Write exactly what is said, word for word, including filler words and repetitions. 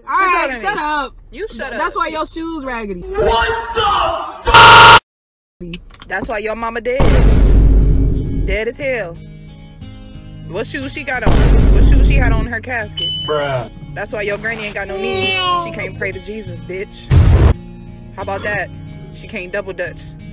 Alright, shut up. You shut up. That's why your shoes raggedy. What the fuck? That's why your mama dead. Dead as hell. What shoes she got on? What shoes she had on her casket? Bruh. That's why your granny ain't got no knees. She can't pray to Jesus, bitch. How about that? She can't double dutch.